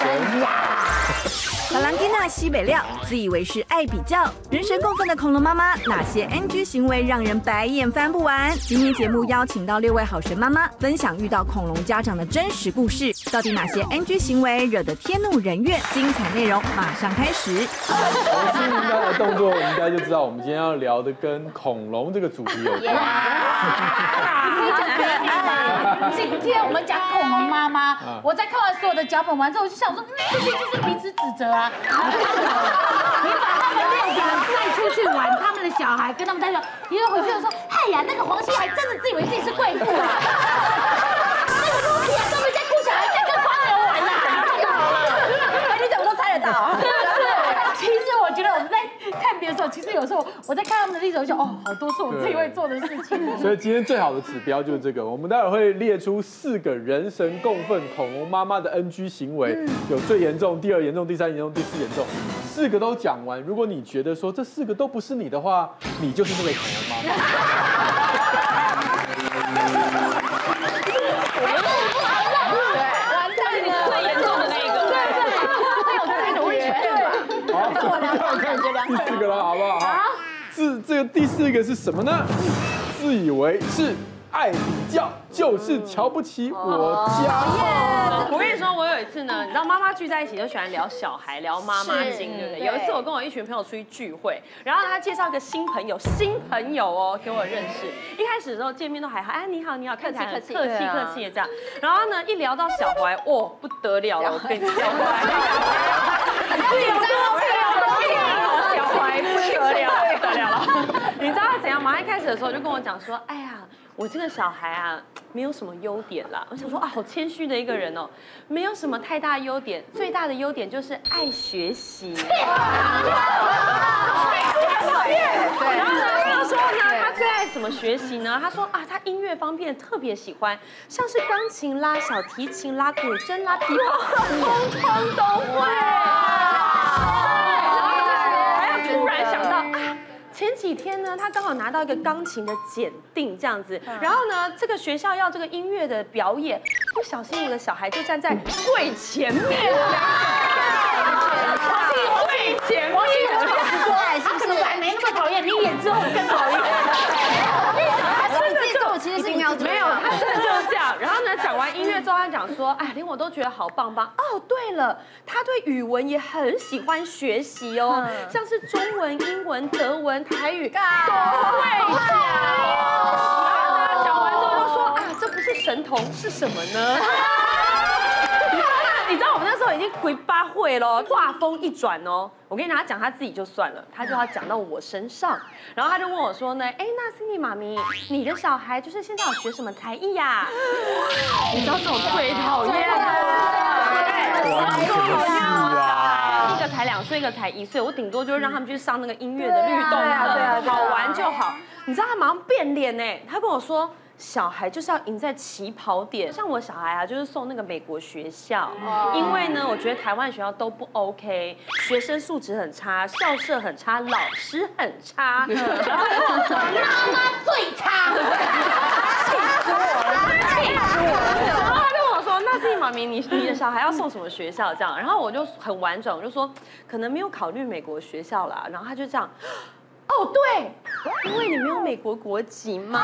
法兰蒂娜西北料，自以为是爱比较，人神共愤的恐龙妈妈，哪些 NG 行为让人白眼翻不完？今天节目邀请到6位好神妈妈，分享遇到恐龙家长的真实故事，到底哪些 NG 行为惹得天怒人怨？精彩内容马上开始。 从新应该的动作，应该就知道我们今天要聊的跟恐龙这个主题有关。 今天我们讲恐龙妈妈，我在看完所有的脚本完之后，我就想说，这些就是彼此指责啊。你把他们6个人带出去玩，他们的小孩跟他们带去，一回去就说，哎呀，那个黄熙还真的自以为自己是贵妇啊。那个露西啊，都没在顾小孩，在跟花人玩啦。你怎么都猜得到？其实我觉得我们在看别的时候，其实有时候我在看他们的例子，我就好多是我自己会做的事情。 所以今天最好的指标就是这个，我们待会会列出4个人神共愤恐龙妈妈的 NG 行为，有最严重、第2严重、第3严重、第4严重，4个都讲完。如果你觉得说这4个都不是你的话，你就是那个恐龙妈妈。第4个了，好不好？好。这个第4个是什么呢？自以为是爱比较，就是瞧不起我家。 我跟你说，我有一次呢，你知道妈妈聚在一起就喜欢聊小孩、聊妈妈经，对不对？有一次我跟我一群朋友出去聚会，然后他介绍一个新朋友哦给我认识。一开始的时候见面都还好，哎你好，看起来很客气的这样。然后呢，一聊到小孩，哦不得了了，我跟你讲，小孩不得了了。你知道他怎样吗？他一开始的时候就跟我讲说，哎呀，我这个小孩啊，没有什么优点啦。我想说啊，好谦虚的一个人哦，没有什么太大优点，最大的优点就是爱学习。然后呢，他说呢，他最爱怎么学习呢？他说啊，他音乐方面特别喜欢，像是钢琴啦、小提琴啦、古筝啦、琵琶，通通都会。突然想到啊，前几天呢，他刚好拿到一个钢琴的检定这样子，然后呢，这个学校要这个音乐的表演，不小心我的小孩就站在最前面了，最前面。 他可能还没那么讨厌，你演之后更讨厌。 你自己做其实是要没有，他真的就是这样。然后呢，讲完音乐之后，他讲说，哎，连我都觉得好棒棒。哦，对了，他对语文也很喜欢学习哦，像是中文、英文、德文、台语都会讲。然后呢，讲完之后就说啊，这不是神童是什么呢？你知道我们那时候已经回8会了，话锋一转哦，我跟你讲，他讲他自己就算了，他就要讲到我身上，然后他就问我说呢，哎，那 Cindy 妈咪，你的小孩就是现在有学什么才艺呀？你知道这种最讨厌了，一个才2岁，一个才1岁，我顶多就是让他们去上那个音乐的律动课，好玩就好。你知道他马上变脸呢，他跟我说。小孩就是要赢在起跑点，像我小孩啊，就是送那个美国学校，因为呢，我觉得台湾学校都不 OK， 学生素质很差，校舍很差，老师很差，然后跟我说妈妈最差，气死我了，然后他跟我说，那是妈咪，你的小孩要送什么学校这样？然后我就很婉转，我就说可能没有考虑美国学校啦，然后他就这样。哦，对，因为你没有美国国籍嘛，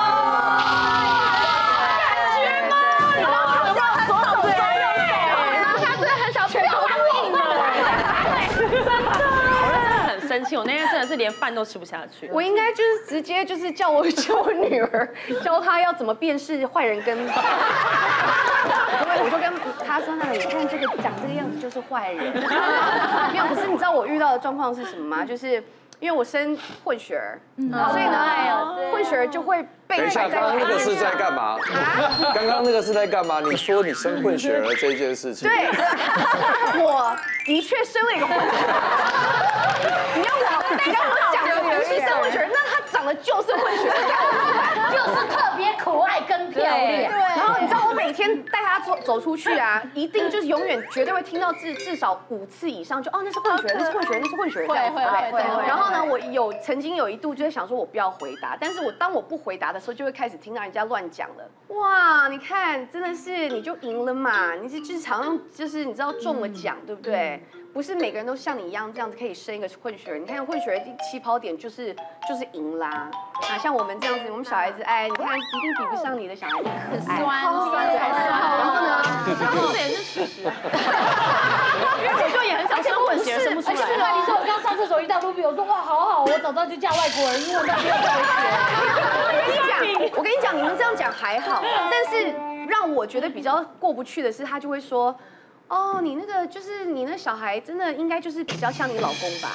感觉吗？然后他左手左右然后他真的很想全部都硬了，真的，我真的很生气，我那天真的是连饭都吃不下去。 我应该就是直接就是叫我女儿教她要怎么辨识坏人跟，因为我就跟她说，你看这个长这个样子就是坏人，没有。可是你知道我遇到的状况是什么吗？就是。因为我生混血儿，所以呢，混血儿就会被。 等一下，刚刚那个是在干嘛？刚刚那个是在干嘛？你说你生混血儿这件事情。 对，我的确生了一个混血儿。你要我讲的不是生混血儿，那他长得就是混血儿， 就是特别可爱跟漂亮。 然后你知道我每天带他走出去啊，一定就是永远绝对会听到至少5次以上，就那是混血，那是混血，那是混血，这样子。会。然后呢，我曾经有一度就会想说，我不要回答，但是当我不回答的时候，就会开始听到人家乱讲了。哇，你看，真的是你就赢了嘛，你就是常常就是你知道中了奖，对不对？不是每个人都像你一样这样子可以生一个混血儿，你看混血儿的起跑点就是赢啦。像我们这样子，我们小孩子，哎，你看一定比不上你的小孩子可爱，酸。然后呢， 这也是事实。 而且就也很想生混血，生不出来。 而且你说我刚上厕所遇到卢比，我说哇好好，我早知道就嫁外国人，因为我那边有这个我跟你讲，你们这样讲还好，但是让我觉得比较过不去的是，他就会说。哦，你那个就是你那小孩，真的应该就是比较像你老公吧？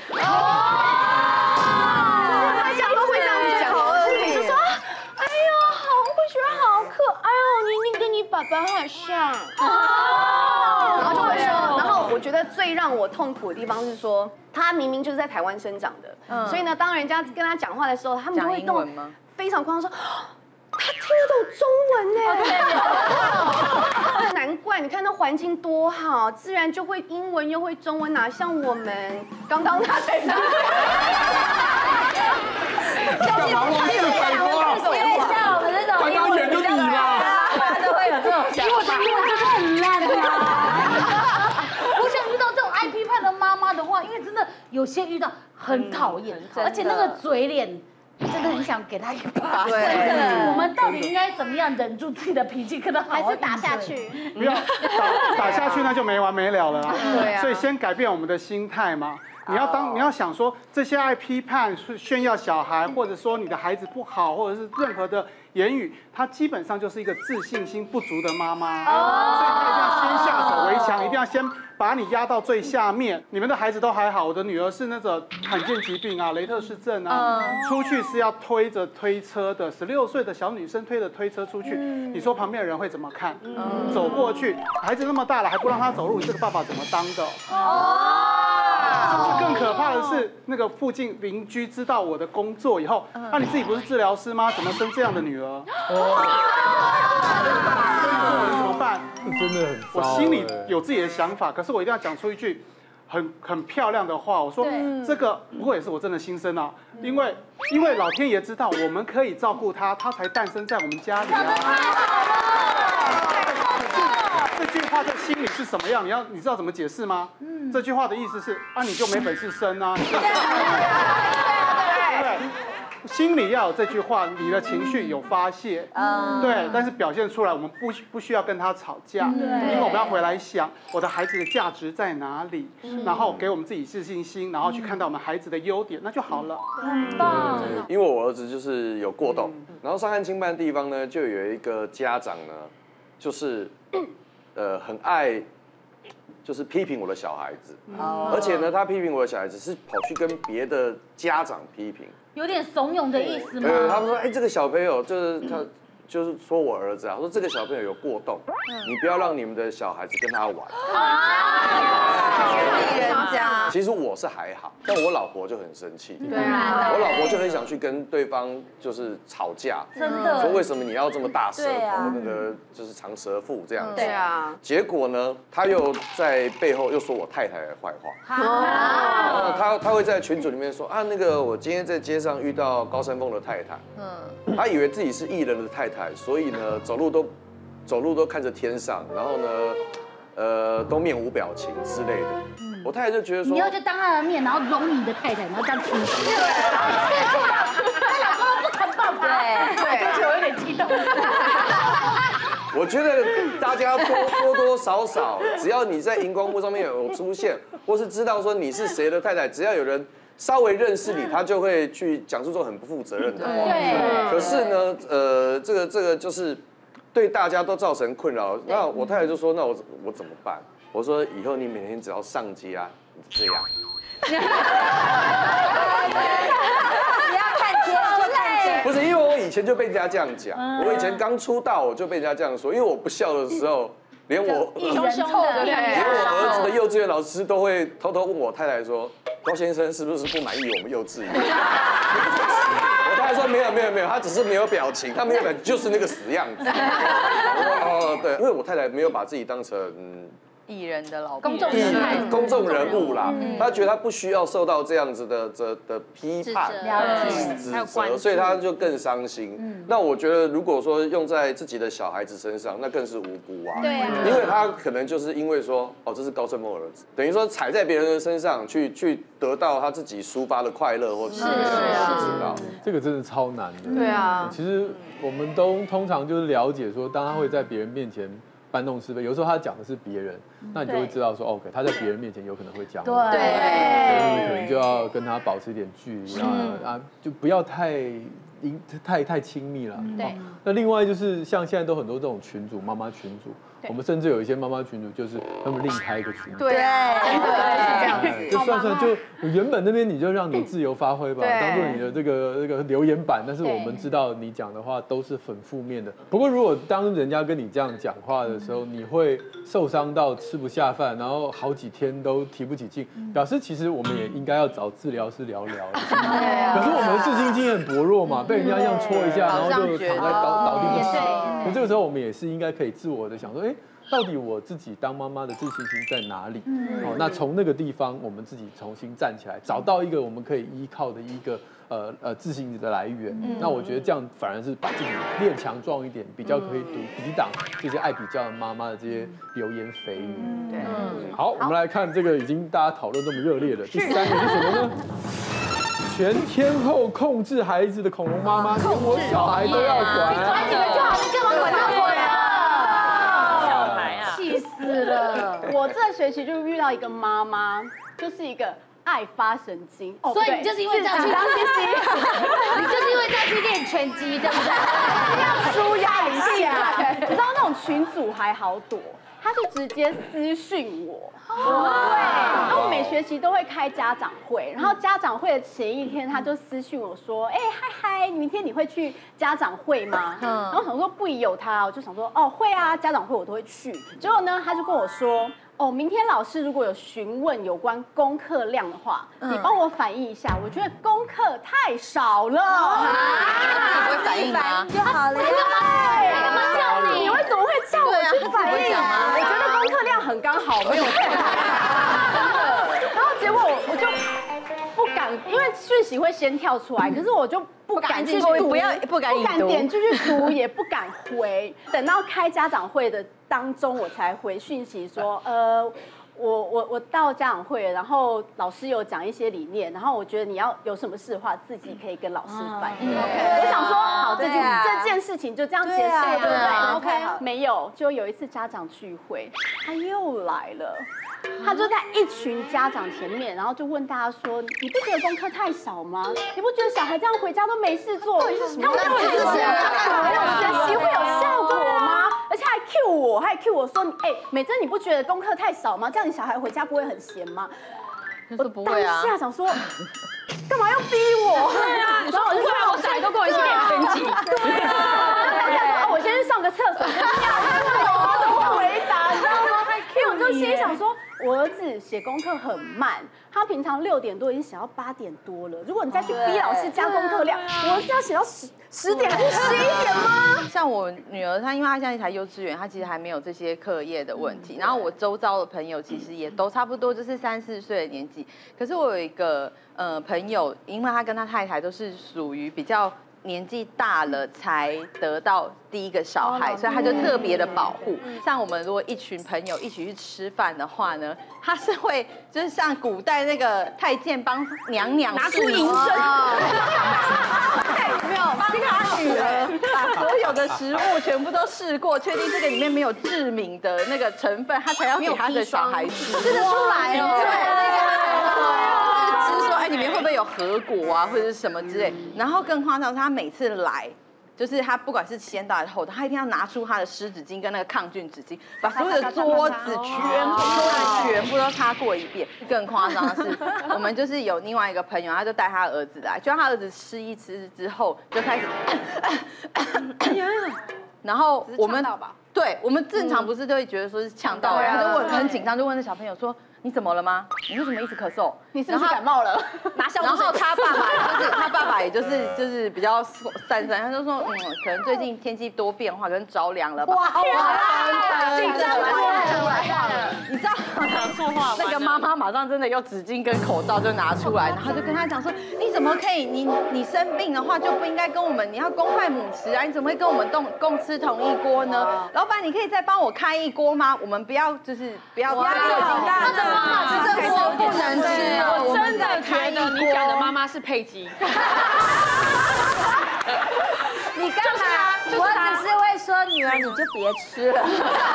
他讲都会这样讲，就是就说，哎呦，会觉得好可爱哦，你跟你爸爸很像。然后就会说，然后我觉得最让我痛苦的地方是说，他明明就是在台湾生长的，所以呢，当人家跟他讲话的时候，他们就会动非常夸张说。他听得懂中文呢，难怪你看那环境多好，自然就会英文又会中文，哪像我们刚刚他在那。 干嘛忘记北国啊？ 像我们这种， 刚刚演就你嘛， 都会有这种想法。因为我的英文就是很烂啊。我想遇到这种爱批判的妈妈的话，因为真的有些遇到很讨厌，而且那个嘴脸。真的很想给他一巴。对，我们到底应该怎么样忍住自己的脾气，跟他好好打下去？ 不要打下去，那就没完没了了。 对啊。 所以先改变我们的心态嘛。你要想说，这些爱批判、炫耀小孩，或者说你的孩子不好，或者是任何的言语，他基本上就是一个自信心不足的妈妈。所以他一定要先下手为强，一定要先把你压到最下面。你们的孩子都还好，我的女儿是那个罕见疾病啊，雷特氏症啊，出去是要推着推车的，16岁的小女生推着推车出去，你说旁边的人会怎么看？走过去，孩子那么大了还不让他走路，你这个爸爸怎么当的？更可怕的是，那个附近邻居知道我的工作以后，那你自己不是治疗师吗？怎么生这样的女儿？怎么办？ 真的很糟。 我心里有自己的想法，可是我一定要讲出一句很漂亮的话。我说这个不过也是我真的心声啊，因为老天爷知道我们可以照顾他，他才诞生在我们家里啊。这句话在心里是什么样？你知道怎么解释吗？这句话的意思是你就没本事生啊！对不对？心里要有这句话，你的情绪有发泄，对，但是表现出来，我们不需要跟他吵架，因为我们要回来想我的孩子的价值在哪里，然后给我们自己自信心，然后去看到我们孩子的优点，那就好了。 很棒。 因为我儿子就是有过动，然后上汉经办的地方呢，就有一个家长呢，就是很爱。就是批评我的小孩子，而且呢，他批评我的小孩子是跑去跟别的家长批评， 有点怂恿的意思吗？ 对，他们说，这个小朋友就是他，就是说我儿子啊，说这个小朋友有过动，你不要让你们的小孩子跟他玩。其实我是还好，但我老婆就很生气。对啊，我老婆就很想去跟对方就是吵架， 真的， 说为什么你要这么大舌头，那个就是长舌妇这样子。 对啊。 结果呢，他又在背后又说我太太的坏话。他会在群组里面说那个我今天在街上遇到高山峰的太太，他以为自己是艺人的太太，所以呢走路都看着天上，然后呢都面无表情之类的。我太太就觉得说， 你要就当他的面，然后容你的太太，然后这样亲。他老公不肯抱他，对，我有点激动。 我觉得大家多多少少，只要你在荧光幕上面有出现，或是知道说你是谁的太太，只要有人稍微认识你，他就会去讲出这种很不负责任的话。对。可是呢，这个就是对大家都造成困扰。那我太太就说，那我怎么办？我说以后你每天只要上街啊，你就这样。不要看街，就看街。 不是，因为我以前就被人家这样讲，我以前刚出道我就被人家这样说，因为我不笑的时候，连我儿子的幼稚园老师都会偷偷问我太太说，高先生是不是不满意我们幼稚园？我太他说没有，他只是没有表情，他没有表情就是那个死样子。哦，对，因为我太太没有把自己当成艺人的老公众人物啦，他觉得他不需要受到这样子的批判、指责，所以他就更伤心。那我觉得，如果说用在自己的小孩子身上，那更是无辜啊。对啊，因为他可能就是因为说，哦，这是高胜梦儿子，等于说踩在别人的身上去得到他自己抒发的快乐或是知道， 这个真的超难的。 对啊， 其实我们都通常就是了解说，当他会在别人面前搬弄是非，有时候他讲的是别人，那你就会知道说 ，OK， 他在别人面前有可能会讲，对，所以你可能就要跟他保持一点距离，就不要太亲密了。对。那另外就是像现在都很多这种群组，妈妈群组，我们甚至有一些妈妈群组，就是他们另开一个群组。对，真的就算就原本那边你就让你自由发挥吧，当做你的这个留言板，但是我们知道你讲的话都是很负面的。不过如果当人家跟你这样讲话的时候，你会受伤到吃不下饭，然后好几天都提不起劲，表示其实我们也应该要找治疗师聊聊。可是我们的自信心很薄弱嘛，被人家这样戳一下，然后就躺在倒地不起。那这个时候我们也是应该可以自我的想说，到底我自己当妈妈的自信心在哪里？那从那个地方我们自己重新站起来，找到一个我们可以依靠的一个自信的来源。那我觉得这样反而是把自己练强壮一点，比较可以抵挡这些爱比较的妈妈的这些流言蜚语。好，我们来看这个已经大家讨论这么热烈的第3个是什么呢？全天候控制孩子的恐龙妈妈，连我小孩都要管。 管你们就好，你干嘛管他们啊？ 小孩啊， 气死了！我这学期就遇到一个妈妈，就是一个爱发神经， 所以你就是因为这样去你就是因为这样去练拳击，对不对？ 要舒压一下。你知道那种群组还好躲，他是直接私讯我。对，然后每学期都会开家长会，然后家长会的前一天，他就私讯我说，嗨，明天你会去家长会吗？然后想说不疑有他，我就想说，哦，会啊，家长会我都会去。结果呢，他就跟我说，哦，明天老师如果有询问有关功课量的话，你帮我反映一下，我觉得功课太少了。 你不会反应吗？就好了呀。 干嘛叫你？你为什么会叫我去反应啊？我觉得功课量很刚好，没有太大。然后结果我就不敢，因为讯息会先跳出来，可是我就不敢去读，不敢点进去读，也不敢回。等到开家长会的当中，我才回讯息说，我到家长会，然后老师有讲一些理念，然后我觉得你要有什么事的话，自己可以跟老师反映。我想说，好，这件事情就这样结束了，对不对 ？OK， 没有，就有一次家长聚会，他又来了。他就在一群家长前面，然后就问大家说：“你不觉得功课太少吗？你不觉得小孩这样回家都没事做？他们到底是学习会有效果吗？而且还 cue 我，还 cue 我说：美珍，你不觉得功课太少吗？这样你小孩回家不会很闲吗？”我当下想说，干嘛要逼我？对啊，然后我就说，我小孩都跟我一起练拳击。对啊，当下说，我先去上个厕所。我怎么回答？你知道吗？因为我就心里想说，我儿子写功课很慢，他平常6点多已经写到8点多了。如果你再去逼老师加功课量，我儿子要写到10点还是11点吗？ 像我女儿，她因为她现在才幼稚园，她其实还没有这些课业的问题。然后我周遭的朋友其实也都差不多，就是3、4岁的年纪。可是我有一个朋友，因为他跟他太太都是属于比较年纪大了才得到第一个小孩，所以他就特别的保护。像我们如果一群朋友一起去吃饭的话呢，他是会就是像古代那个太监帮娘娘拿出银针， 没有帮他女儿把所有的食物全部都试过，确定这个里面没有致敏的那个成分，他才要给他的小孩吃。 吃得出来哦。 里面会不会有核果啊，或者是什么之类？然后更夸张是，他每次来，就是他不管是先到还是后到，他一定要拿出他的湿纸巾跟那个抗菌纸巾，把所有的桌子全部都擦过一遍。更夸张的是，我们就是有另外一个朋友，他就带他儿子来，就他儿子吃一吃之后就开始，然后我们对我们正常不是都会觉得说是呛到，他就很紧张，就问那小朋友说。 你怎么了吗？你为什么一直咳嗽？ 你是不是感冒了？拿消毒水。 然后他爸爸也就是比较散，他就说可能最近天气多变化，可能着凉了吧。 哇， 紧张了，你知道讲错话， 那个妈妈马上真的用纸巾跟口罩就拿出来，然后就跟他讲说，你怎么可以？你生病的话就不应该跟我们，你要公筷母匙啊，你怎么会跟我们共吃同一锅呢？老板，你可以再帮我开一锅吗？我们不要这个鸡蛋，这锅不能吃。 我真的觉得你讲的妈妈是佩姬。 你干嘛？我只是会说女儿，你就别吃了。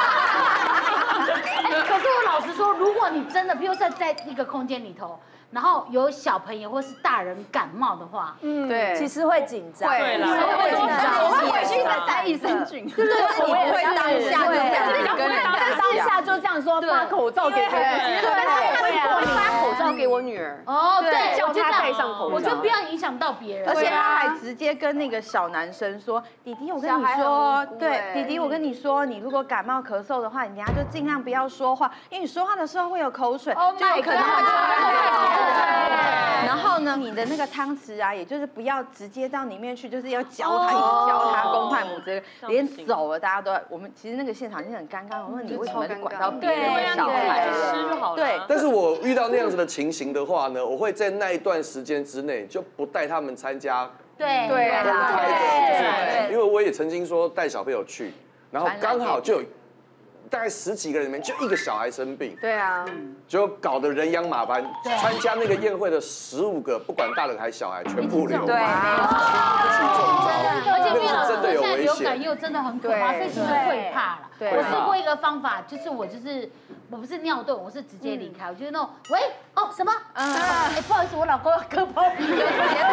可是我老实说，如果你真的，比如说在一个空间里头，然后有小朋友或是大人感冒的话， 对， 其实会紧张， 会啦， 会紧张， 我会回去再塞益生菌。 对，我也会当下就这样跟人家当下就这样说，发口罩给别人，我发口罩给我女儿。 哦，对， 叫她戴上口罩， 我就不要影响到别人。 而且他还直接跟那个小男生说：“弟弟，我跟你说，对，弟弟，我跟你说，你如果感冒咳嗽的话，你等下就尽量不要说话，因为你说话的时候会有口水，就有可能会传染别人。然后呢，你的那个汤匙啊，也就是不要直接到里面去，就是要教他，一直教他公筷母匙，连走了大家都，我们其实那个现场就很尴尬。我说你为什么管到别人的小孩了？对， 但是我遇到那样子的情形的话呢，我会在那一段时间之内就不带他们参加对公开的，因为我也曾经说带小朋友去，然后刚好就有大概10几个人里面就一个小孩生病， 对啊， 就搞得人仰马翻。参加那个宴会的15个，不管大人还是小孩，全部流， 对， 一起中招， 而且那是真的有危现在流感险。 又真的很可怕，所以其实会怕了。我试过一个方法，就是我不是尿遁，我是直接离开，我就是那种喂什么？不好意思，我老公要割包皮了。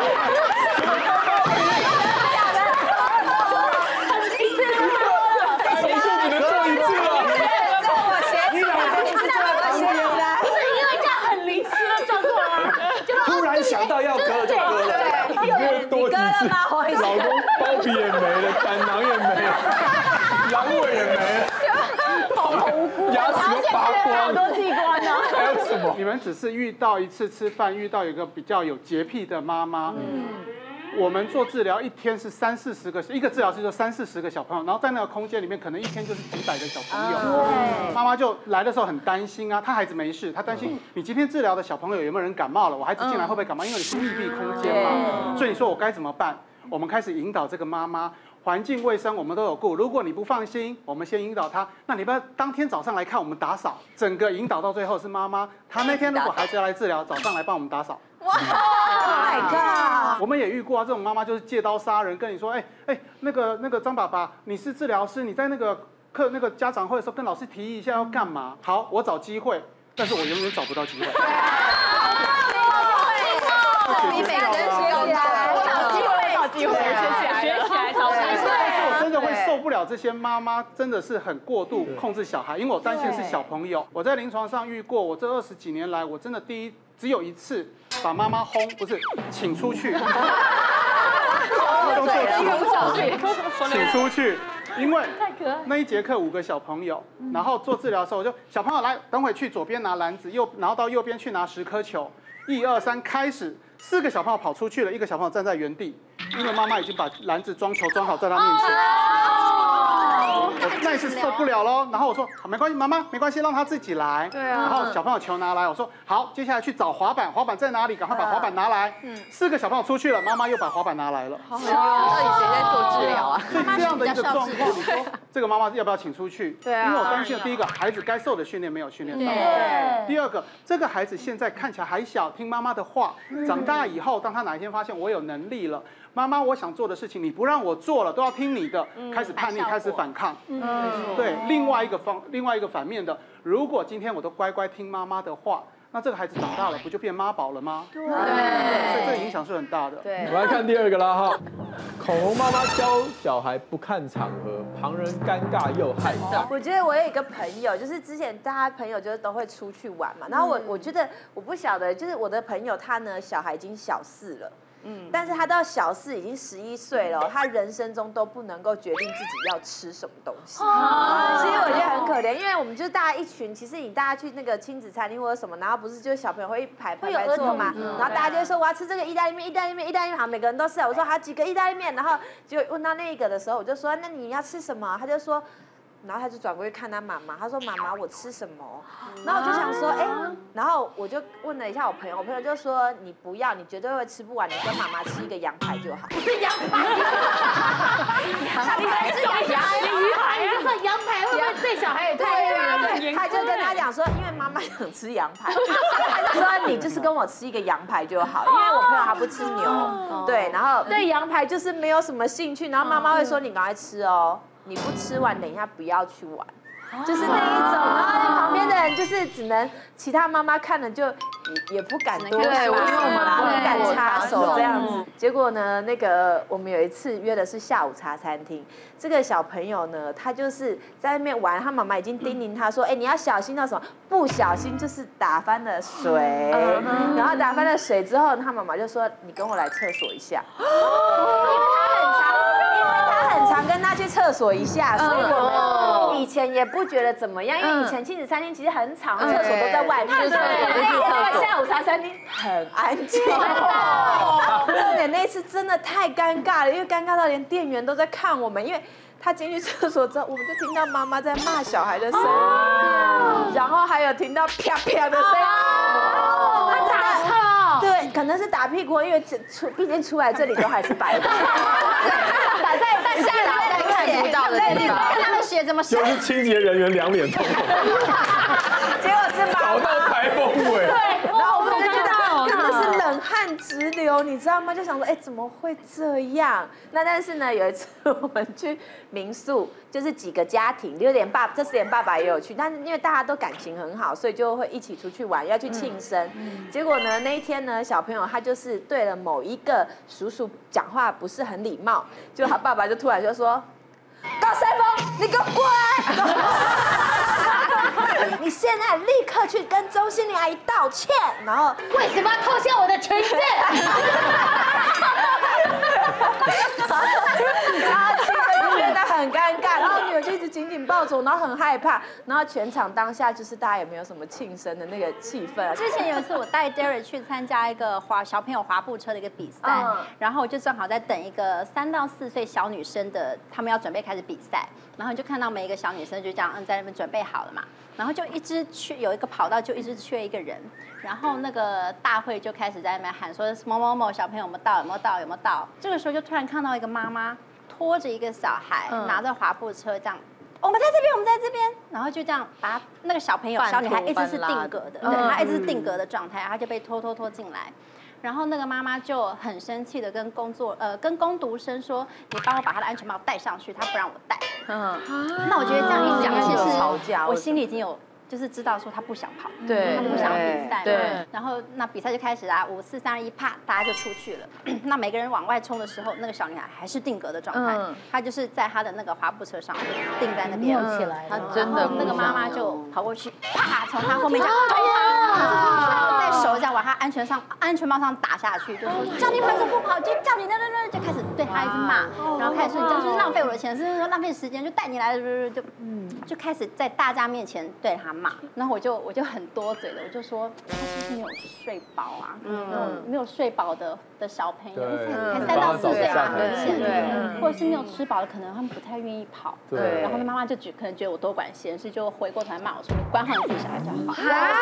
手术只能做一次了。 你老公是在旁边啦， 不是因为这样很临时的状况啊， 突然想到要割就割了。 你割多几次，老公包皮也没了，胆囊也没了，阑尾也没了，牙齿都拔光， 多器官呢。 还有什么？ 你们只是遇到一次吃饭，遇到一个比较有洁癖的妈妈。我们做治疗一天是30、40个，一个治疗师就30、40个小朋友，然后在那个空间里面，可能一天就是几百个小朋友。妈妈就来的时候很担心啊，她孩子没事，她担心你今天治疗的小朋友有没有人感冒了，我孩子进来会不会感冒？因为你是密闭空间嘛，所以你说我该怎么办？我们开始引导这个妈妈。环境卫生我们都有顾，如果你不放心，我们先引导她。那你不要当天早上来看我们打扫，整个引导到最后是妈妈。她那天如果孩子要来治疗，早上来帮我们打扫。 哇 ，My God！ 我们也遇过啊，这种妈妈就是借刀杀人，跟你说，那个张爸爸，你是治疗师，你在那个家长会的时候跟老师提议一下要干嘛？好，我找机会，但是我永远找不到机会。 你每个人学起来，找机会，学起来， 我真的会受不了这些妈妈，真的是很过度控制小孩，因为我担心的是小朋友。我在临床上遇过，我这20几年来，我真的只有一次把妈妈不是请出去，请出去。因为那一节课5个小朋友，然后做治疗的时候，我就小朋友来，等会去左边拿篮子，然后到右边去拿10颗球，1、2、3，开始。4个小朋友跑出去了，1个小朋友站在原地，因为妈妈已经把篮子装球装好在他面前。我那一次受不了喽，然后我说好，没关系，妈妈没关系，让他自己来。对啊。然后小朋友球拿来，我说好，接下来去找滑板，滑板在哪里？赶快把滑板拿来。4个小朋友出去了，妈妈又把滑板拿来了。 到底谁在做治疗啊？ 所以这样的一个状况，你说这个妈妈要不要请出去？ 对啊。 因为我担心的第一个，孩子该受的训练没有训练到。对。第二个，这个孩子现在看起来还小，听妈妈的话，长大以后，当他哪一天发现我有能力了，妈妈我想做的事情你不让我做了，都要听你的，开始叛逆，开始反抗。对，另外一个反面的，如果今天我都乖乖听妈妈的话，那这个孩子长大了不就变妈宝了吗？对，所以这个影响是很大的。 对， 我们来看第2个啦哈，恐龙妈妈教小孩不看场合，旁人尴尬又害臊。 我觉得我有一个朋友，就是之前大家朋友就是都会出去玩嘛，然后我觉得我不晓得，就是我的朋友他呢小孩已经小4了。 但是他到小4已经11岁了，他人生中都不能够决定自己要吃什么东西。其实我觉得很可怜，因为我们就是大家一群，其实你大家去那个亲子餐厅或者什么，然后不是就是小朋友会一排坐嘛，然后大家就会说我要吃这个意大利面，好，每个人都是。我说好几个意大利面，然后就问到那个的时候，我就说那你要吃什么？他就说。然后他就转过去看他妈妈，他说：“妈妈，我吃什么？”然后我就想说，哎，然后我就问了一下我朋友就说：“你不要，你绝对会吃不完，你跟妈妈吃一个羊排就好。” 是羊排，你是羊排，你就说羊排会不会对小孩也太对？他就跟他讲说，因为妈妈想吃羊排，他就说你就是跟我吃一个羊排就好，因为我朋友他不吃牛，对，然后对羊排就是没有什么兴趣，然后妈妈会说你赶快吃哦。你不吃完，等一下不要去玩，就是那一种。然后旁边的人就是只能其他妈妈看了就也不敢多说，因为我们不敢插手这样子。结果呢，那个我们有一次约的是下午茶餐厅，这个小朋友呢，他就是在那边玩，他妈妈已经叮咛他说，哎，你要小心到什么？不小心就是打翻了水，然后打翻了水之后，他妈妈就说，你跟我来厕所一下。很常跟他去厕所一下，所以我们以前也不觉得怎么样，因为以前亲子餐厅其实很吵，厕所都在外面，对，下午茶餐厅很安静。重点那一次真的太尴尬了，因为尴尬到连店员都在看我们，因为他进去厕所之后，我们就听到妈妈在骂小孩的声音，然后还有听到啪啪的声音。对，可能是打屁股，因为毕竟出来这里都还是白的，打在下来看不到的地方，看他们血怎么血。 就是清洁人员两脸通红， 结果是找到台风尾。 对，然后我们就觉得真的是冷汗直流，你知道吗？就想说，哎，怎么会这样？那但是呢，有一次我们去民宿，就是几个家庭，这次连爸爸也有去，但是因为大家都感情很好，所以就会一起出去玩，要去庆生。结果呢，那一天呢，小朋友他就是对了某一个叔叔讲话不是很礼貌，就他爸爸就突然就说：“高山峰，你给我过来！你现在立刻去跟周心玲阿姨道歉。”然后为什么要偷掀我的裙子？ 然后气氛就变得很尴尬，然后女儿就一直紧紧抱着我，然后很害怕，然后全场当下就是大家也没有什么庆生的那个气氛。 之前有一次我带 Derek 去参加一个小朋友滑步车的一个比赛，然后我就正好在等一个3到4岁小女生的，他们要准备开始比赛，然后就看到每一个小女生就这样在那边准备好了嘛，然后就有一个跑道就一直缺一个人，然后那个大会就开始在那边喊说某某某小朋友有没有到，有没有到，有没有到？这个时候就突然看到一个妈妈拖着一个小孩，拿着滑步车这样。我们在这边，我们在这边，然后就这样把那个小女孩一直是定格的，对，她一直是定格的状态，她就被拖进来，然后那个妈妈就很生气的跟跟工读生说：“你帮我把她的安全帽戴上去，她不让我戴。”那我觉得这样一讲，其实我心里已经有。就是知道说他不想跑， 对， 他不想比赛嘛。然后那比赛就开始啦，5、4、3、2、1，啪，大家就出去了。那每个人往外冲的时候，那个小女孩还是定格的状态，她就是在她的那个滑步车上定在那边起来， 她真的那个妈妈就跑过去，啪，从她后面这样推她，在手这样往她安全帽上打下去，就说叫你跑就不跑，就叫你那就开始对她一直骂，然后开始说你就是浪费我的钱，是浪费时间，就带你来就开始在大家面前对她骂，然后我就很多嘴的，我就说他是不是没有睡饱啊？没有睡饱的小朋友，才3到4岁嘛，很显对，或者是没有吃饱的，可能他们不太愿意跑。对，然后妈妈就可能觉得我多管闲事，就回过头来骂我说：“你管好你自己小孩就好。”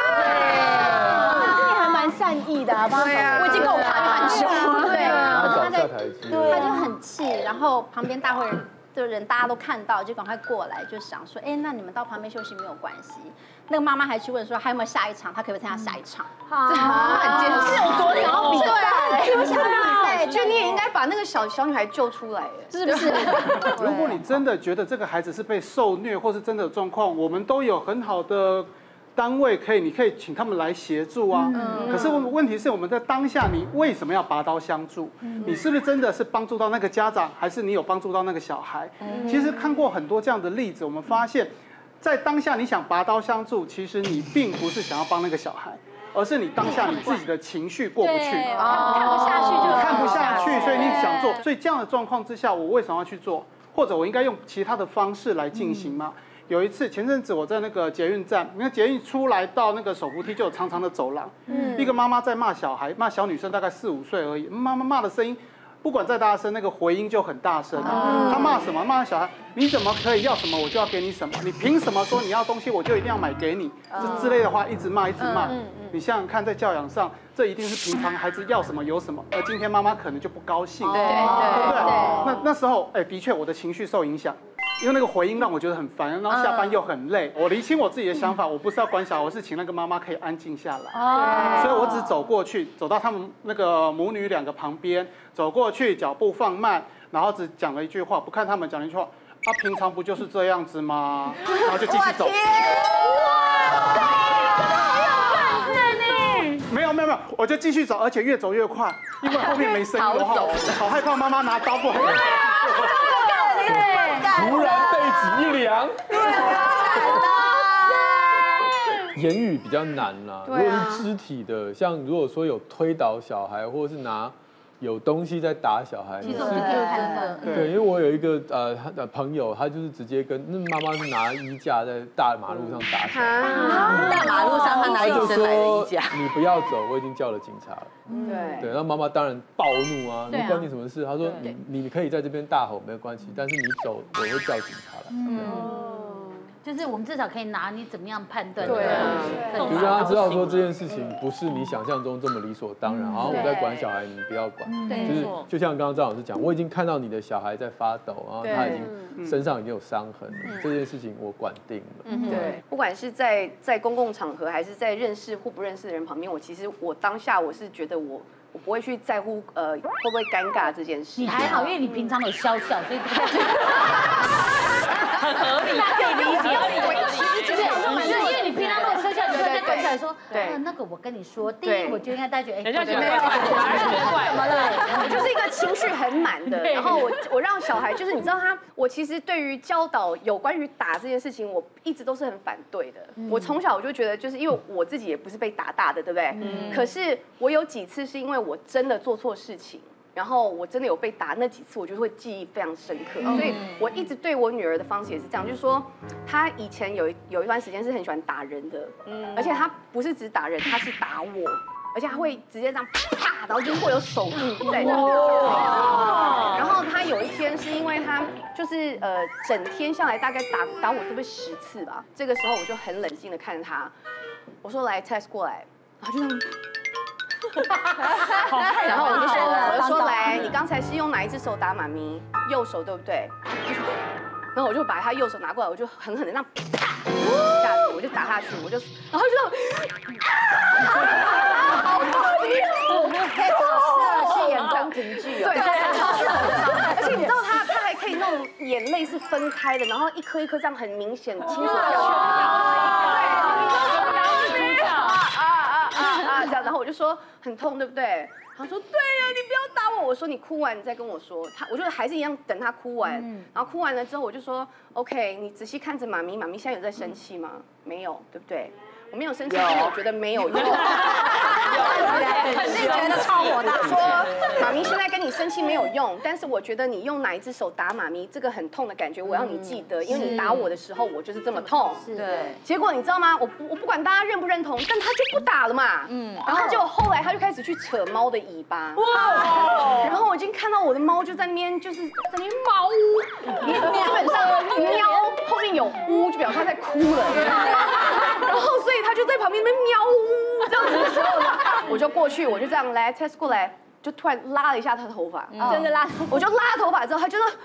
你还蛮善意的， 我已经够他很凶，对， 他就很气，然后旁边大会人大家都看到，就赶快过来，就想说，哎，那你们到旁边休息没有关系。那个妈妈还去问说，还有没有下一场，她可不可以参加下一场？ 很坚持，有多想要比赛， 就想比赛， 就你也应该把那个小女孩救出来， 是不是？ 如果你真的觉得这个孩子是被受虐，或是真的有状况，我们都有很好的单位你可以请他们来协助啊。可是问题是我们在当下，你为什么要拔刀相助？你是不是真的是帮助到那个家长，还是你有帮助到那个小孩？其实看过很多这样的例子，我们发现，在当下你想拔刀相助，其实你并不是想要帮那个小孩， 而是你当下你自己的情绪过不去， 看不下去就看不下去，所以你想做。所以这样的状况之下，我为什么要去做？或者我应该用其他的方式来进行吗？有一次，前阵子我在那个捷运站，你看捷运出来到那个手扶梯就有长长的走廊，一个妈妈在骂小孩，骂小女生大概4、5岁而已，妈妈骂的声音，不管再大声，那个回音就很大声。她骂什么？骂小孩，你怎么可以要什么我就要给你什么？你凭什么说你要东西我就一定要买给你？这之类的话一直骂一直骂。你想想看，在教养上，这一定是平常孩子要什么有什么，而今天妈妈可能就不高兴，对不对？那时候，的确我的情绪受影响。因为那个回音让我觉得很烦，然后下班又很累。我厘清我自己的想法，我不是要管小孩，我是请那个妈妈可以安静下来。所以我只走过去，走到他们那个母女2个旁边，走过去，脚步放慢，然后只讲了一句话，不看他们讲了一句话，啊，平常不就是这样子吗？然后就继续走。没有，我就继续走，而且越走越快，因为后面没声音，好害怕妈妈拿刀不好。 突然背脊一凉，言语比较难啦。如果是肢体的，像如果说有推倒小孩，或者是拿有东西在打小孩， 其实真的对，因为我有一个他的朋友，他就是直接跟那妈妈是拿衣架在大马路上打小孩， 大马路上他拿医生来的衣架， 你不要走，我已经叫了警察了。对，然后妈妈当然暴怒啊，你关你什么事？他说你可以在这边大吼没有关系，但是你走我会叫警察来。 就是我们至少可以拿你怎么样判断， 对啊，就让他知道说这件事情不是你想象中这么理所当然。好像我在管小孩，你不要管。就是就像刚刚张老师讲，我已经看到你的小孩在发抖，然后他已经身上已经有伤痕了，这件事情我管定了。 对，不管是在公共场合，还是在认识或不认识的人旁边，我当下我是觉得我不会去在乎会不会尴尬这件事。 你还好，因为你平常有笑笑，所以很合理， 可以理解。因为你平常都有笑笑，你在关起来说，那个我跟你说，第一我就应该大家觉得， 人家觉得怪， 怎么了？我就是一个情绪很满的，然后我让小孩，就是你知道我其实对于教导有关于打这件事情，我一直都是很反对的。我从小我就觉得，就是因为我自己也不是被打大的，对不对？可是我有几次是因为我真的做错事情。然后我真的有被打，那几次我就会记忆非常深刻，所以我一直对我女儿的方式也是这样，就是说她以前有一段时间是很喜欢打人的，而且她不是只打人，她是打我，而且她会直接这样啪，然后就会有手印在那。然后她有一天是因为她就是整天下来大概打我不是10次吧，这个时候我就很冷静的看着她，我说来 Tess 过来，然后就这样。然后我就说来，你刚才是用哪一只手打妈咪？右手对不对？然后我就把他右手拿过来，我就狠狠的那样啪下去，我就打下去，然后就好可怜，是演宫廷剧哦。对，而且你知道他还可以那种眼泪是分开的，然后一颗一颗这样很明显清楚掉下来。这样，然后我就说很痛，对不对？他说对呀，你不要打我。我说你哭完你再跟我说。我就还是一样等他哭完，然后哭完了之后我就说 OK， 你仔细看着妈咪，妈咪现在有在生气吗？没有，对不对？我没有生气，因为我觉得没有用。 肯定觉得超火大。 说妈咪现在跟你生气没有用，但是我觉得你用哪一只手打妈咪，这个很痛的感觉，我要你记得，因为你打我的时候我就是这么痛。 对。 结果你知道吗？我不管大家认不认同，但他就不打了嘛。然后就后来他就开始去扯猫的尾巴。哇！然后我已经看到我的猫就在那边就是在那边猫呜，基本上喵后面有呜，就表示它在哭了。然后所以他就在旁边那边喵呜这样子的时候呢，我就过去，我就这样来 Tess 过来，就突然拉了一下他的头发， 真的拉， 我就拉头发之后，他就说，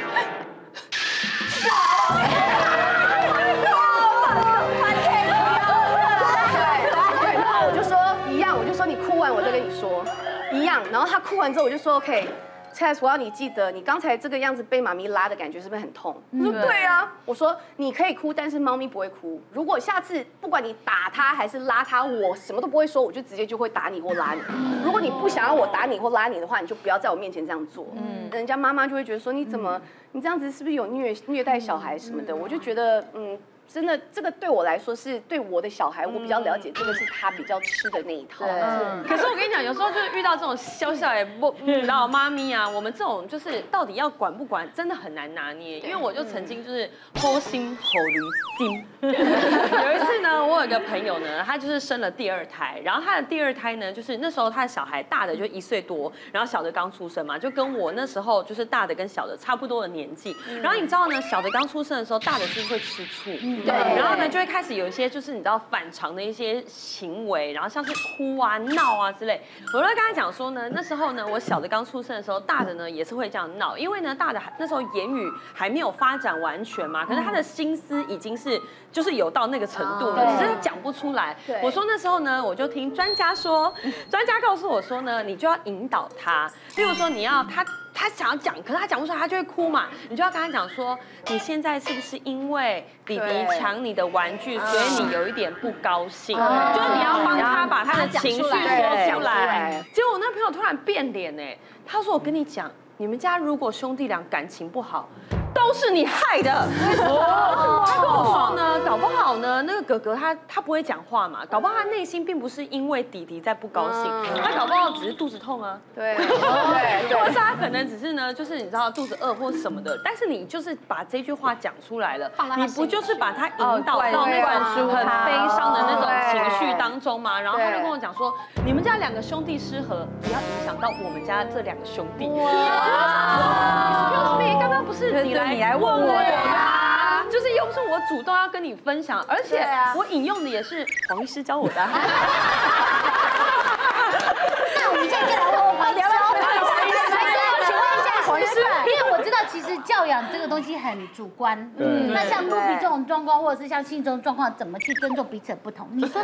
对，然后我就说一样，我就说你哭完我再跟你说一样，然后他哭完之后我就说 OK。Tess， 我要你记得，你刚才这个样子被妈咪拉的感觉是不是很痛？他说对啊。我说你可以哭，但是猫咪不会哭。如果下次不管你打它还是拉它，我什么都不会说，我就直接就会打你或拉你。如果你不想要我打你或拉你的话，你就不要在我面前这样做。人家妈妈就会觉得说你怎么你这样子是不是有虐待小孩什么的？我就觉得真的，这个对我来说是对我的小孩，我比较了解，这个是他比较吃的那一套。 可是我跟你讲，有时候就是遇到这种小小的不知道妈咪啊，我们这种就是到底要管不管，真的很难拿捏。因为我就曾经就是剖心吼驴心。有一次呢，我有一个朋友呢，他就是生了第2胎，然后他的第2胎呢，就是那时候他的小孩大的就1岁多，然后小的刚出生嘛，就跟我那时候就是大的跟小的差不多的年纪。然后你知道呢，小的刚出生的时候，大的就是会吃醋。对，然后呢就会开始有一些就是你知道反常的一些行为，然后像是哭啊、闹啊之类。我就跟他讲说呢，那时候呢我小的刚出生的时候，大的呢也是会这样闹，因为呢大的那时候言语还没有发展完全嘛，可是他的心思已经是就是有到那个程度了，只是他讲不出来。我说那时候呢，我就听专家说，专家告诉我说呢，你就要引导他，例如说你要他想要讲，可是他讲不出来，他就会哭嘛。你就要跟他讲说，你现在是不是因为弟弟抢你的玩具，所以你有一点不高兴？就是你要帮他把他的情绪说出来。结果我那朋友突然变脸哎，他说我跟你讲，你们家如果兄弟俩感情不好，都是你害的。他跟我说呢，搞不好呢，那个哥哥他不会讲话嘛，搞不好他内心并不是因为弟弟在不高兴，他搞不好只是肚子痛啊。对，或者是他可能只是呢，就是你知道肚子饿或什么的，但是你就是把这句话讲出来了，你不就是把他引导到那种很悲伤的那种情绪当中吗？然后他就跟我讲说，你们家2个兄弟失和，不要影响到我们家这2个兄弟。刚刚不是你来问我的，就是又不是我主动要跟你分享，而且我引用的也是黄医师教我的。 那我们现在就来问黄医师，请问一下黄医师，因为我知道其实教养这个东西很主观，那像露比这种状况，或者是像信这种状况，怎么去尊重彼此的不同？你说。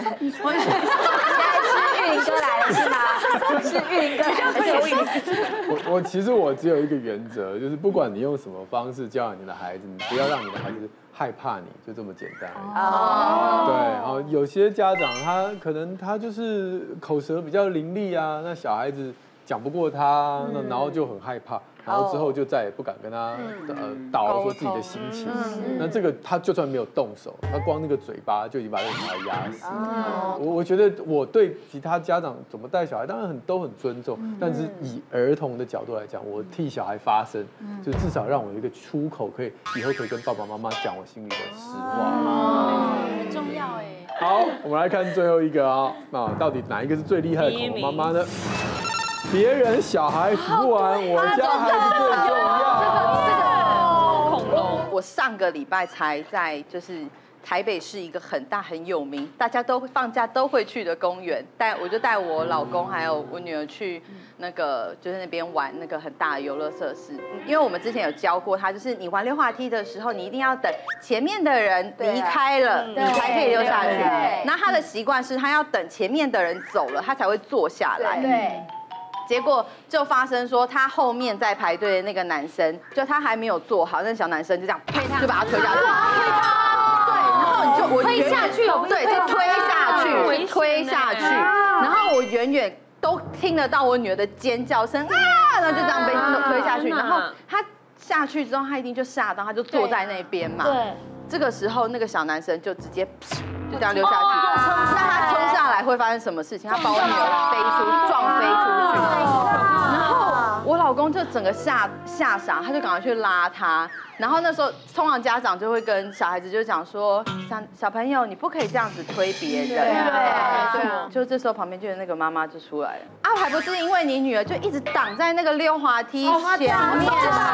玉林哥来了是吗？是玉林哥来了。 我其实我只有一个原则，就是不管你用什么方式教养你的孩子，你不要让你的孩子害怕你，就这么简单。对，然后有些家长他可能他就是口舌比较伶俐啊，那小孩子讲不过他，然后就很害怕。然后之后就再也不敢跟他导说自己的心情。那这个他就算没有动手，他光那个嘴巴就已经把那个小孩压死。我觉得我对其他家长怎么带小孩，当然都很尊重，但是以儿童的角度来讲，我替小孩发声，就至少让我有一个出口，可以以后可以跟爸爸妈妈讲我心里的实话。 很重要哎。 好，我们来看最后一个啊，那到底哪一个是最厉害的恐龙妈妈呢？别人小孩扶不完，我家孩子最重要。 这个恐龙，我上个礼拜才在就是台北市一个很大很有名，大家都放假都会去的公园，我就带我老公还有我女儿去那个就是那边玩那个很大的游乐设施。因为我们之前有教过他，就是你玩溜滑梯的时候，你一定要等前面的人离开了，你才可以溜下去。那他的习惯是他要等前面的人走了，他才会坐下来。对。结果就发生说，他后面在排队的那个男生，就他还没有坐好，那小男生就这样就把他推下去，对，然后你就我推下去，对，就推下去，然后我远远都听得到我女儿的尖叫声啊，然后就这样被推下去，然后他下去之后，他一定就吓到，他就坐在那边嘛，对，这个时候那个小男生就直接就这样溜下去，那他冲下来会发生什么事情？他把我女儿撞飞出去，然后我老公就整个吓傻，他就赶快去拉他。然后那时候通常家长就会跟小孩子就讲说，小朋友你不可以这样子推别人，对，就这时候旁边就有那个妈妈就出来了，啊，还不是因为你女儿就一直挡在那个溜滑梯前面，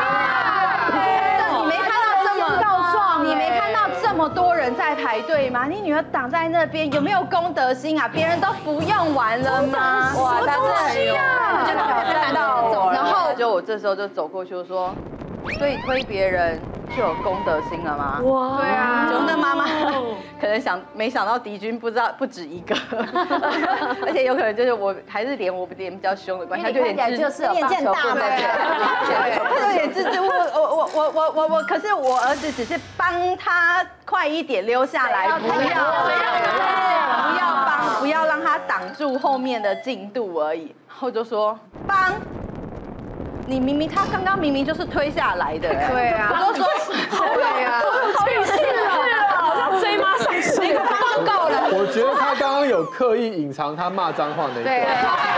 你没看到这么告状，你没看到这么多人在排队吗？你女儿挡在那边，有没有公德心啊？别人都不用玩了吗？哇，他是很有，然后就我这时候就走过去就说，所以推别人就有公德心了吗？哇，对啊，就那妈妈可能没想到敌军不止一个，而且有可能就是我还是脸比较凶的关系，他就有点就是面见大嘛，他有点支持我，可是我儿子只是帮他快一点溜下来，不要让他挡住后面的进度而已，然后就说帮。你他刚刚明明就是推下来的，对啊，我都说，对啊，好有气势啊， 刻意隐藏他骂脏话那一对，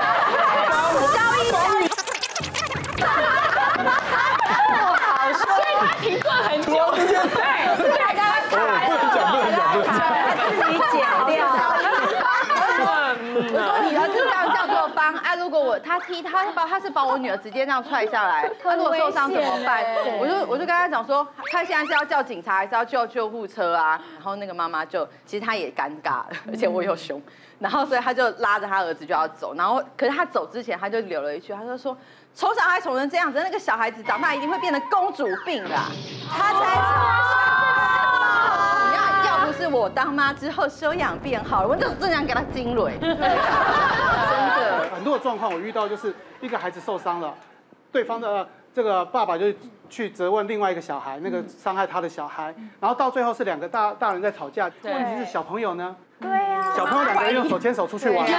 好说，所以他停顿很久，对，大家看， 不能讲， 自己剪掉。 我说你儿子这样做帮啊，如果他是把我女儿直接这样踹下来，他如果受伤怎么办？我就跟他讲说，他现在是要叫警察还是要叫救护车啊？然后那个妈妈其实她也尴尬了，而且我有凶，然后所以他就拉着他儿子就要走，然后可是他走之前他就留了一句，他就说丑小孩丑成这样子，那个小孩子长大一定会变得公主病啦，他才。是我当妈之后修养变好了，我就这样给他惊雷。真的， 很多的状况我遇到就是一个孩子受伤了，对方的这个爸爸就去责问另外一个小孩，那个伤害他的小孩，然后到最后是2个大人在吵架，问题是小朋友呢？对呀，小朋友2个人又手牵手出去玩。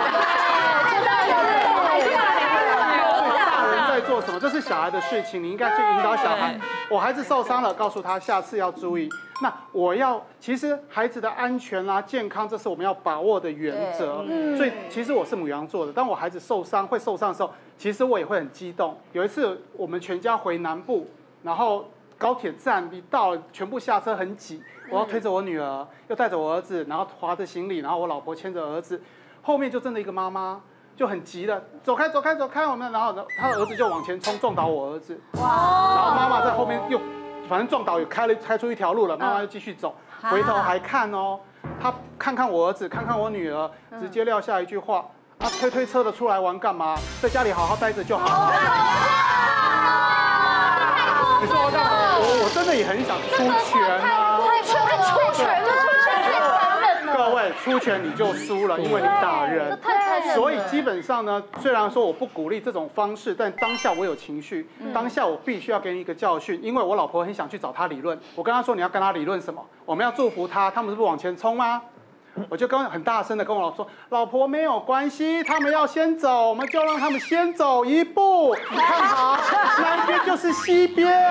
大人在做什么？这是小孩的事情，你应该去引导小孩。我孩子受伤了，告诉他下次要注意。那其实孩子的安全啊、健康，这是我们要把握的原则。所以其实我是牡羊座的，当我孩子受伤的时候，其实我也会很激动。有一次我们全家回南部，然后高铁站一到，全部下车很挤，我要推着我女儿，又带着我儿子，然后划着行李，然后我老婆牵着儿子，后面就真的一个妈妈。就很急的走开，我们，然后他的儿子就往前冲，撞倒我儿子。哇！然后妈妈在后面又，反正撞倒也开出一条路了，妈妈又继续走，回头还看哦，他看看我儿子，看看我女儿，直接撂下一句话：啊，推车的出来玩干嘛？在家里好好待着就好。你说我干嘛？我真的也很想出拳啊！出拳了！各位出拳你就输了，因为你打人。所以基本上呢，虽然说我不鼓励这种方式，但当下我有情绪，当下我必须要给你一个教训，因为我老婆很想去找他理论。我跟他说你要跟他理论什么？我们要祝福他，他们是不是往前冲吗？我就很大声的跟我老婆说，老婆没有关系，他们要先走，我们就让他们先走一步。你看好，南边就是西边。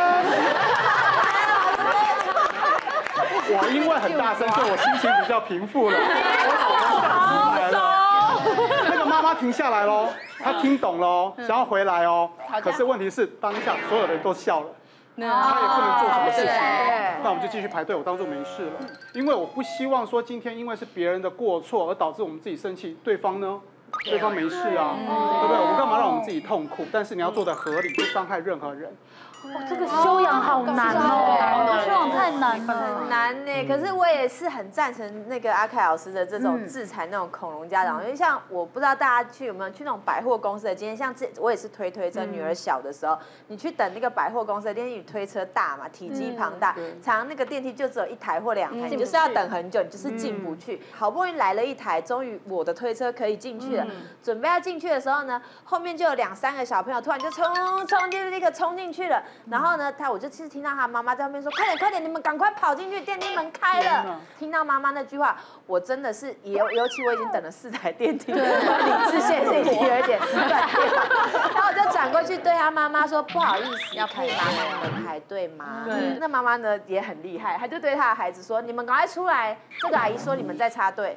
我因为很大声，所以我心情比较平复了。我老婆来了，那个妈妈停下来喽，她听懂喽，想要回来哦。可是问题是，当下所有人都笑了，她也不能做什么事情。那我们就继续排队，我当作没事了。因为我不希望说今天因为是别人的过错而导致我们自己生气，对方呢？对方没事啊，对不对？我们干嘛让我们自己痛苦？但是你要做的合理，不伤害任何人。 这个修养好难哦，修养太难了， 很难呢。可是我也是很赞成那个阿凯老师的这种制裁那种恐龙家长，因为像我不知道大家有没有去那种百货公司的经验，像我也是推车，女儿小的时候，你去等那个百货公司的电梯，推车大嘛，体积庞大，常那个电梯就只有1台或2台，你就是要等很久，你就是进不去。好不容易来了1台，终于我的推车可以进去了，准备要进去的时候呢，后面就有2、3个小朋友突然就冲进去了。然后呢，我就其实听到他妈妈在后面说：“快点，你们赶快跑进去，电梯门开了。”听到妈妈那句话，我真的是尤其我已经等了4台电梯，理智线是已经有一点断掉。然后我就转过去对他妈妈说：“不好意思，可以麻烦你们排队吗？”那妈妈呢也很厉害，她就对她的孩子说：“你们赶快出来，这个阿姨说你们在插队。”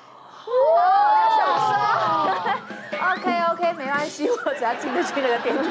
我想说 OK， 没关系，我只要进得去那个电梯。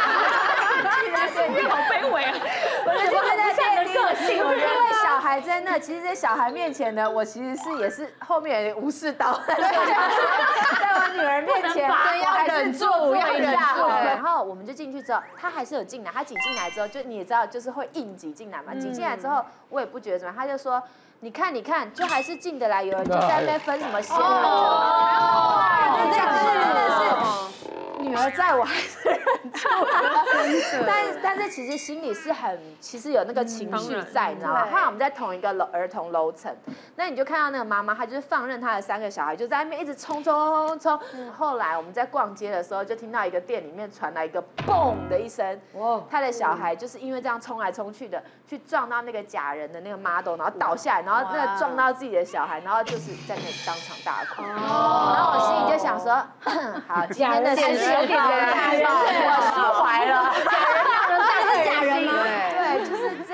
你好卑微啊！ 我就觉得这样的个性，因为小孩在那，其实在小孩面前呢，我其实也是后面有点无视到，在我女儿面前， 要忍住，要忍住。 然后我们就进去之后，他还是有进来，他挤进来之后，就你也知道，就是会硬挤进来嘛。挤进来之后，我也不觉得怎么样，他就说。你看，就还是进得来，有人就在那边分什么鲜肉，真的是女儿在我还是忍住了，但是其实心里是其实有那个情绪在，你知道吗？后来我们在同一个儿童楼层，那你就看到那个妈妈，她就是放任她的3个小孩就在那边一直冲。后来我们在逛街的时候，就听到一个店里面传来一个嘣的一声，他的小孩就是因为这样冲来冲去的，去撞到那个假人的那个 model， 然后倒下来，然后那个撞到自己的小孩，然后就是在那里当场大哭。然后我心里就想说，好，今天的事情有点大，我释怀了。假人是假人吗？对，就是这样子。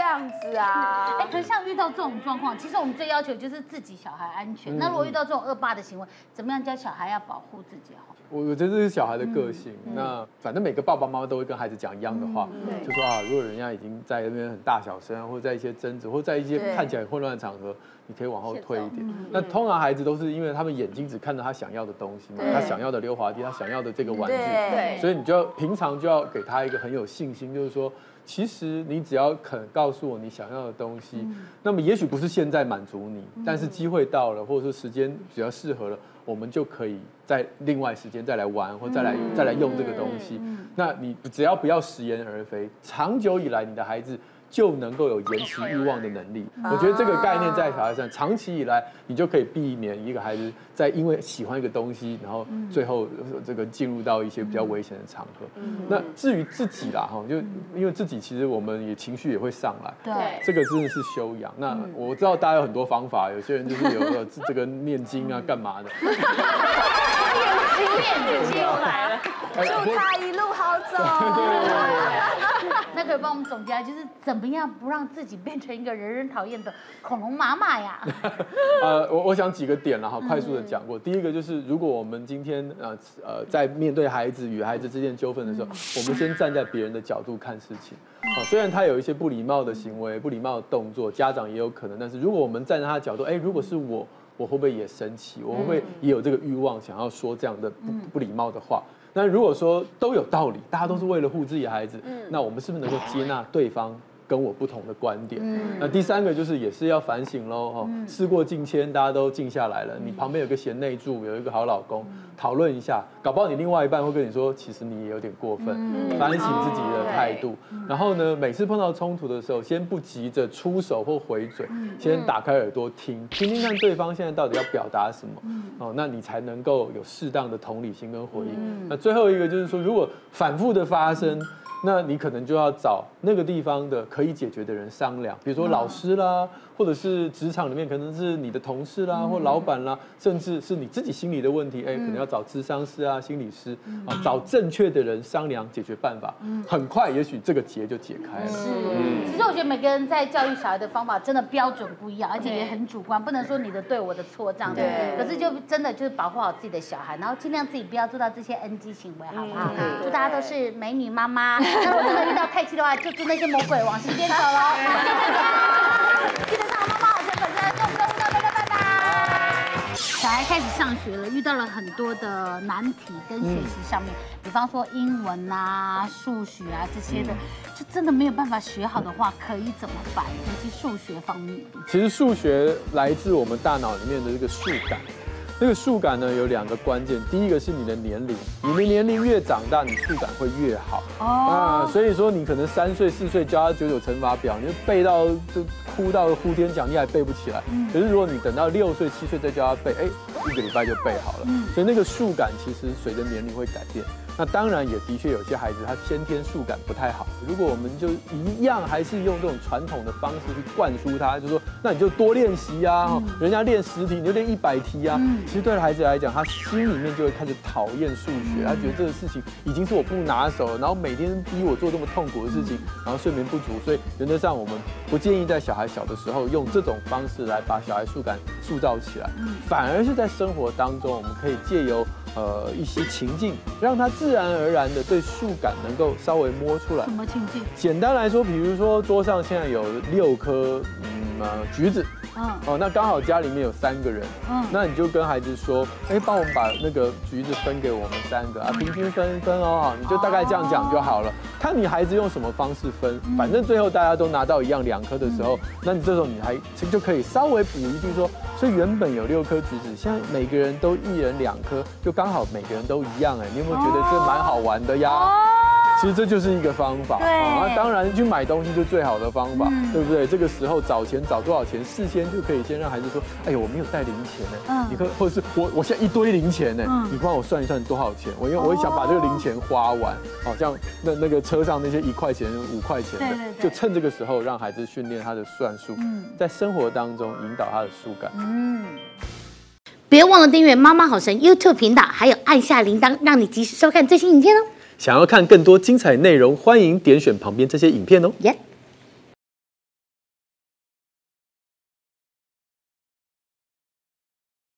是啊。 可是像遇到这种状况，其实我们最要求就是自己小孩安全。那如果遇到这种恶霸的行为，怎么样教小孩要保护自己好？ 我觉得这是小孩的个性。那反正每个爸爸妈妈都会跟孩子讲一样的话，就说啊，如果人家已经在那边很大小声，或者在一些争执，或者在一些看起来很混乱的场合，你可以往后退一点。那通常孩子都是因为他们眼睛只看到他想要的东西嘛，他想要的溜滑梯，他想要的这个玩具，所以你就要平常就要给他一个很有信心，就是说。其实你只要肯告诉我你想要的东西，那么也许不是现在满足你，但是机会到了，或者说时间比较适合了，我们就可以在另外时间再来玩，或再来用这个东西。那你只要不要食言而肥，长久以来你的孩子就能够有延迟欲望的能力。我觉得这个概念在小孩上，长期以来你就可以避免一个孩子在因为喜欢一个东西，然后最后这个进入到一些比较危险的场合。那至于自己啦，就因为自己其实我们也情绪也会上来，对，这个真的是修养。那我知道大家有很多方法，有些人就是有这个念经啊，干嘛的。 念经来了， 祝他一路好走。 那可以帮我们总结，就是怎么样不让自己变成一个人人讨厌的恐龙妈妈呀？ 我想几个点啦，快速的讲过。第一个就是，如果我们今天在面对孩子与孩子之间纠纷的时候，我们先站在别人的角度看事情。虽然他有一些不礼貌的行为、不礼貌的动作，家长也有可能，但是如果我们站在他的角度，如果是我会不会也生气？我会不会也有这个欲望，想要说这样的不礼貌的话？那如果说都有道理，大家都是为了护自己的孩子，那我们是不是能够接纳对方跟我不同的观点？那第三个就是也是要反省喽，事过境迁，大家都静下来了，你旁边有个贤内助，有一个好老公，讨论一下，搞不好你另外一半会跟你说，其实你也有点过分，反省自己的态度。然后呢，每次碰到冲突的时候，先不急着出手或回嘴，先打开耳朵听听看对方现在到底要表达什么，那你才能够有适当的同理心跟回应。那最后一个就是说，如果反复的发生，那你可能就要找那个地方的可以解决的人商量，比如说老师啦，或者是职场里面可能是你的同事啦，或老板啦，甚至是你自己心理的问题，可能要找諮商师啊、心理师啊，找正确的人商量解决办法，很快也许这个结就解开了。 其实我觉得每个人在教育小孩的方法真的标准不一样，而且也很主观，不能说你的对我的错这样子。可是就真的就是保护好自己的小孩，然后尽量自己不要做到这些 NG 行为，好不好？祝大家都是美女妈妈。那如果真的遇到太气的话，就祝那些魔鬼往时间走喽。记得上妈妈好学粉丝，动不动大家拜拜。小孩开始上学了，遇到了很多的难题跟学习上面，比方说英文啊、数学啊这些的，就真的没有办法学好的话，可以怎么办？尤其数学方面。 其实数学来自我们大脑里面的这个数感。这个数感呢有两个关键，第一个是你的年龄，你的年龄越长大，你数感会越好。所以说你可能3岁4岁教他99乘法表，你就背到就哭到呼天抢地还背不起来。可是如果你等到6岁7岁再教他背，1个礼拜就背好了。所以那个数感其实随着年龄会改变。那当然也的确有些孩子他先天数感不太好，如果我们就一样还是用这种传统的方式去灌输他，就说那你就多练习啊，人家练10题你就练100题啊。其实对孩子来讲，他心里面就会开始讨厌数学，他觉得这个事情已经是我不拿手了，然后每天逼我做这么痛苦的事情，然后睡眠不足，所以原则上我们不建议在小孩小的时候用这种方式来把小孩数感塑造起来，反而是在生活当中我们可以借由一些情境，让他自然而然的对数感能够稍微摸出来。 什么情境？ 简单来说，比如说桌上现在有6颗橘子，那刚好家里面有3个人，那你就跟孩子说，帮我们把那个橘子分给我们3个啊，平均分哦，你就大概这样讲就好了。看你孩子用什么方式分，反正最后大家都拿到一样2颗的时候，那你这时候你还就可以稍微补一句说，所以原本有6颗橘子，现在每个人都1人2颗，就刚好每个人都一样。你有没有觉得这蛮好玩的呀？其实这就是一个方法。当然去买东西就最好的方法，对不对？这个时候找钱找多少钱，事先就可以先让孩子说，哎呦我没有带零钱呢，你可或者是我现在一堆零钱呢，你帮我算一算多少钱，我也想把这个零钱花完，像那个车上那些1块钱5块钱的，就趁这个时候让孩子训练他的算术，在生活当中引导他的数感。 别忘了订阅妈妈好神 YouTube 频道，还有按下铃铛，让你及时收看最新影片哦。 想要看更多精彩内容，欢迎点选旁边这些影片哦。